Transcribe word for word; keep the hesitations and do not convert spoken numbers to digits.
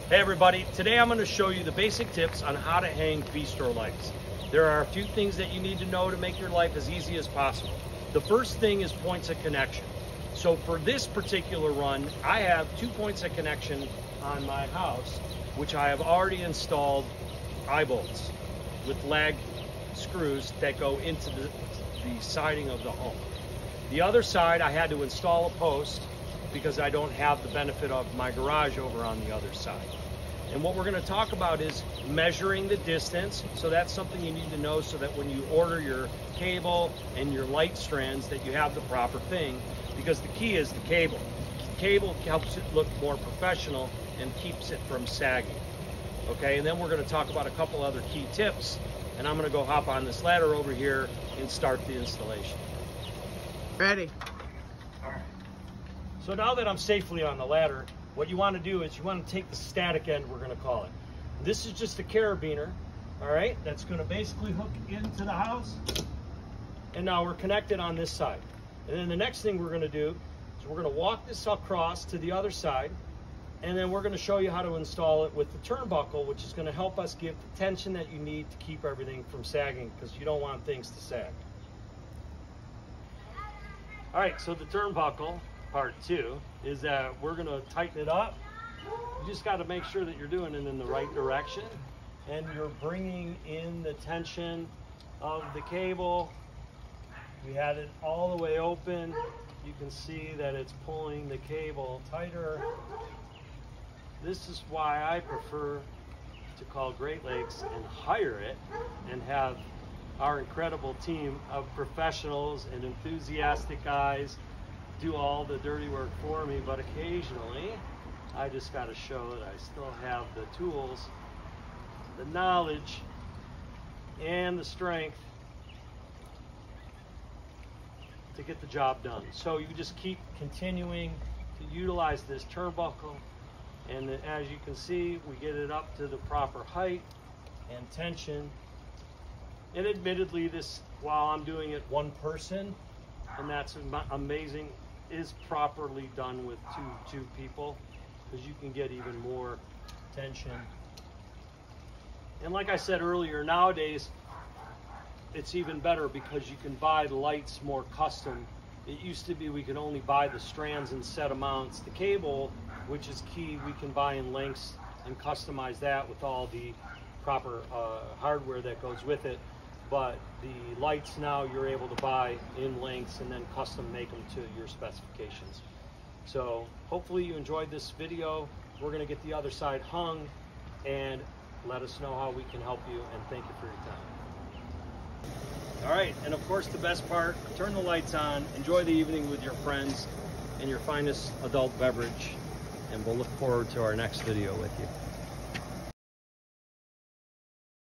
Hey everybody, today I'm going to show you the basic tips on how to hang bistro lights. There are a few things that you need to know to make your life as easy as possible. The first thing is points of connection. So for this particular run, I have two points of connection on my house, which I have already installed eye bolts with lag screws that go into the, the siding of the home. The other side, I had to install a post because I don't have the benefit of my garage over on the other side. And what we're going to talk about is measuring the distance. So that's something you need to know so that when you order your cable and your light strands that you have the proper thing, because the key is the cable. The cable helps it look more professional and keeps it from sagging. Okay, and then we're going to talk about a couple other key tips, and I'm going to go hop on this ladder over here and start the installation. Ready. All right. So now that I'm safely on the ladder, what you want to do is you want to take the static end, we're going to call it. This is just a carabiner, all right, that's going to basically hook into the house. And now we're connected on this side. And then the next thing we're going to do is we're going to walk this across to the other side, and then we're going to show you how to install it with the turnbuckle, which is going to help us give the tension that you need to keep everything from sagging, because you don't want things to sag. All right, so the turnbuckle, part two, is that we're gonna tighten it up. You just gotta make sure that you're doing it in the right direction and you're bringing in the tension of the cable. We had it all the way open. You can see that it's pulling the cable tighter. This is why I prefer to call Great Lakes and hire it and have our incredible team of professionals and enthusiastic guys do all the dirty work for me, but occasionally I just got to show that I still have the tools, the knowledge, and the strength to get the job done. So you just keep continuing to utilize this turnbuckle, and as you can see, we get it up to the proper height and tension. And admittedly, this, while I'm doing it one person, and that's amazing, is properly done with two two people, because you can get even more tension. And like I said earlier, nowadays it's even better because you can buy the lights more custom. It used to be we could only buy the strands in set amounts. The cable, which is key, we can buy in lengths and customize that with all the proper uh, hardware that goes with it. But the lights now you're able to buy in lengths and then custom make them to your specifications. So hopefully you enjoyed this video. We're going to get the other side hung, and let us know how we can help you, and thank you for your time. All right, and of course the best part, turn the lights on, enjoy the evening with your friends and your finest adult beverage, and we'll look forward to our next video with you.